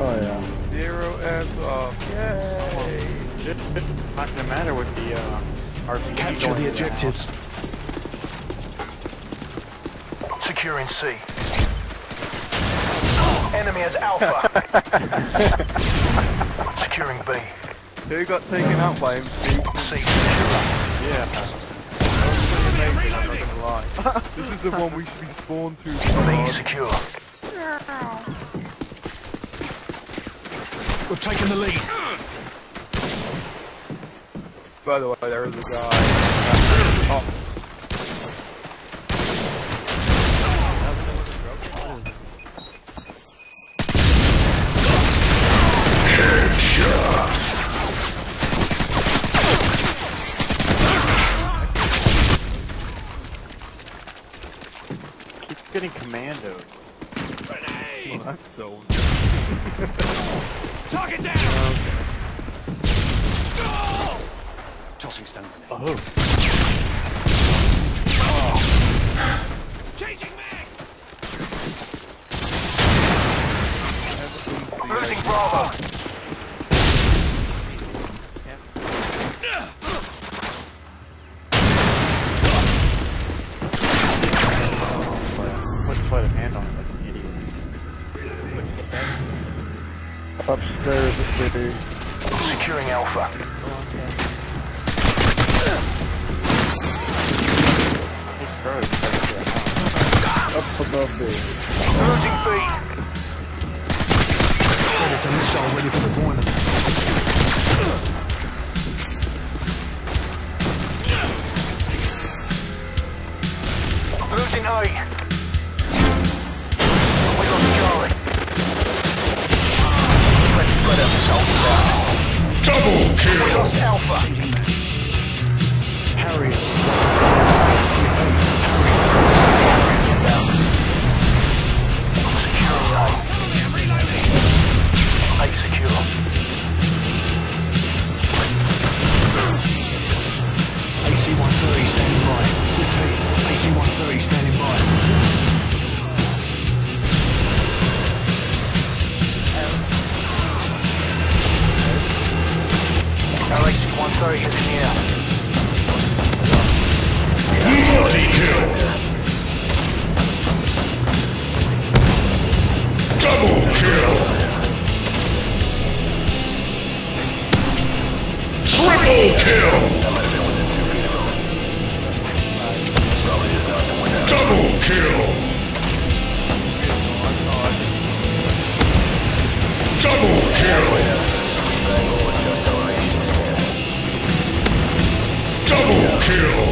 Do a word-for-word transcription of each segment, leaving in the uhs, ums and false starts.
Oh yeah. Zero F's off. Yay! It, it's not gonna matter with the uh, R P G. Capture the objectives. Securing C. Enemy has Alpha. Securing B. Who got taken out by him? C secure. Yeah. That was pretty amazing, I'm not gonna lie. This is the one we should be spawned to. B secure. We've taken the lead. By the way, there is a guy. Oh. Headshot. Keep getting commandoed. Well, that's so. Target down. Okay. Tossing stone grenade. Oh. Oh. Changing mag. Losing Bravo. Put put a hand on it like an idiot. Upstairs, baby. Securing Alpha. Up above me. Losing B. Predator missile ready for deployment. Losing A. We lost Charlie. Predator missile down. Double kill! We lost Alpha. Harriers. A secure. A C one thirty standing by. Repeat. A C one thirty standing by. Our A C one thirty is in the air. Bloody kill! Double kill! Triple kill! Double kill! Double kill! Double kill!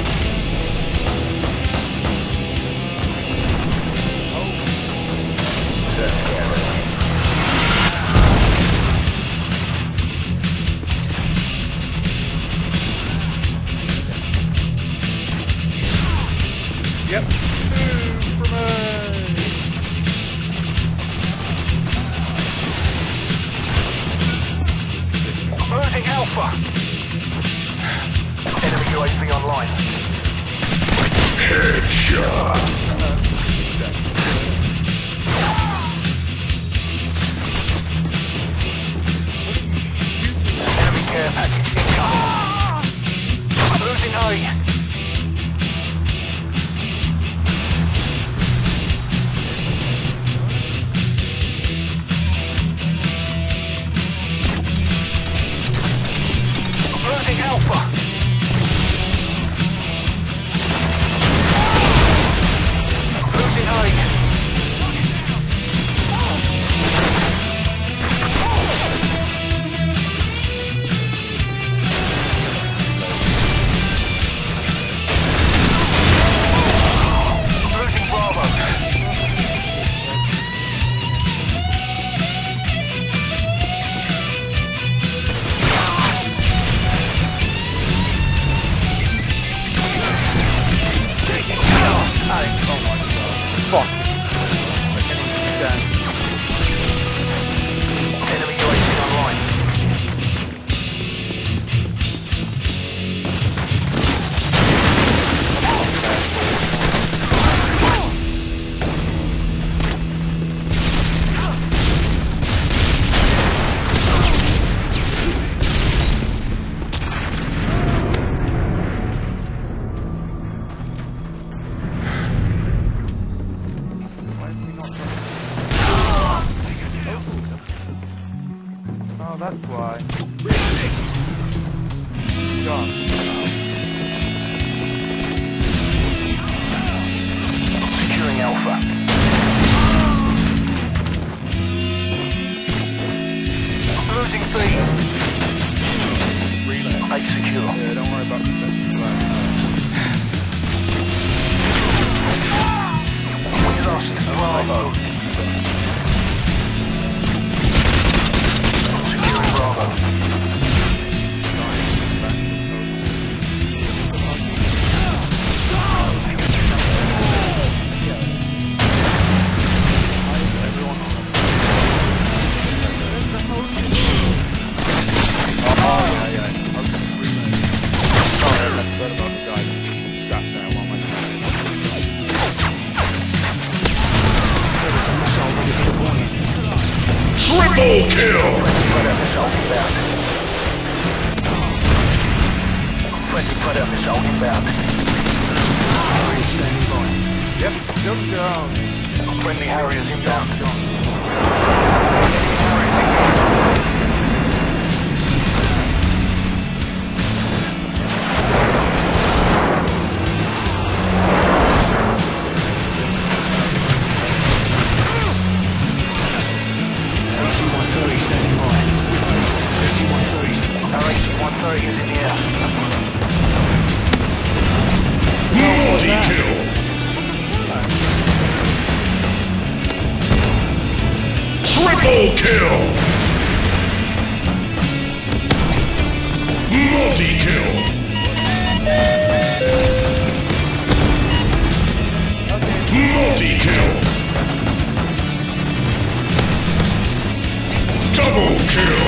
Yep. Superman. Losing Alpha. Enemy U A V online. Headshot! Enemy care package incoming. Losing A. Losing Alpha. Losing A. that's why. Gone. Securing Alpha. Losing B. A secure. Yeah, don't worry about the right. We lost Bravo. Securing Bravo. Triple kill! Friendly predator missile inbound. Harriers standing by. Yep, jump down. Friendly Harriers inbound. A C one thirty standing by. A C one thirty. Our A C one thirty is in the air. Multi-kill! Triple kill! Multi-kill! Multi-kill! Double kill!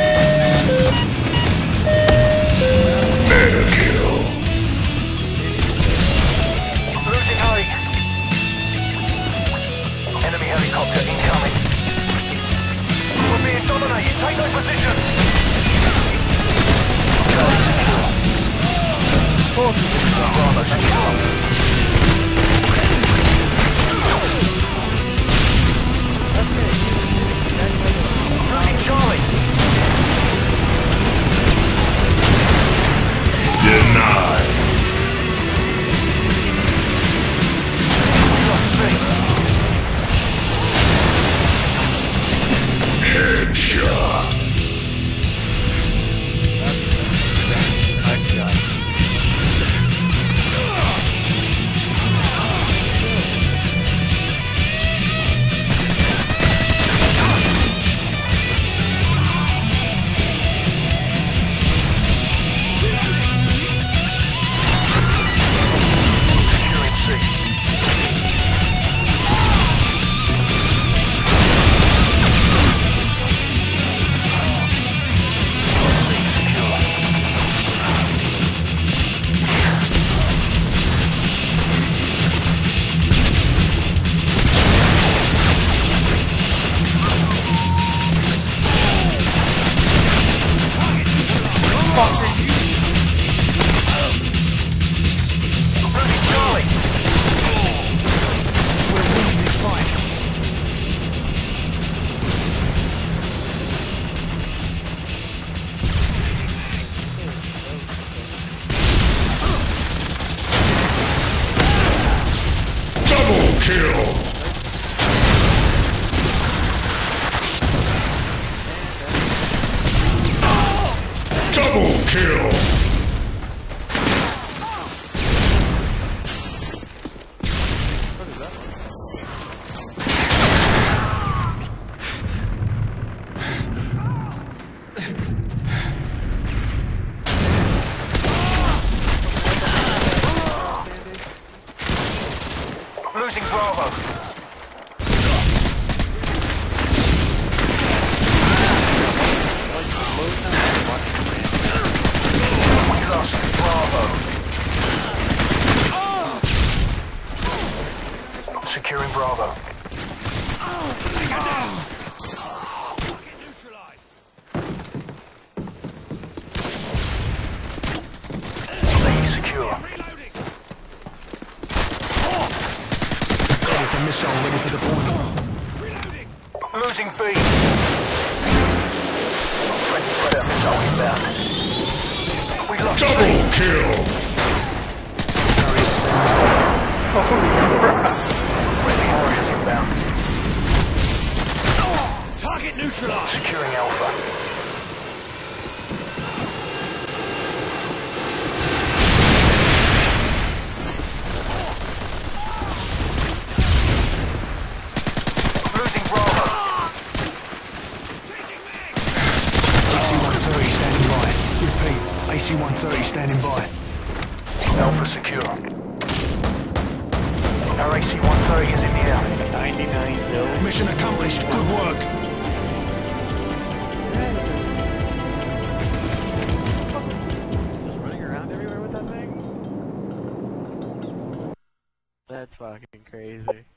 Mega kill! Losing high. Enemy helicopter incoming. We're being dominated. Take those positions. Bravo secure. Losing Charlie. Denied! Headshot! Nice guy. Kill! Double kill! Losing Bravo. We lost Bravo. Securing Bravo. Stay secure. Predator missile ready for deployment. Losing B. Friendly predator missile inbound. We lost Double kill. friendly warriors inbound. Target neutralized. Securing Alpha. Losing Bravo. A C one thirty standing by. Repeat. A C one thirty standing by. Alpha secure. Our A C one thirty is in the air. ninety-nine kills. Mission accomplished. Good work. Just running around everywhere with that thing? That's fucking crazy.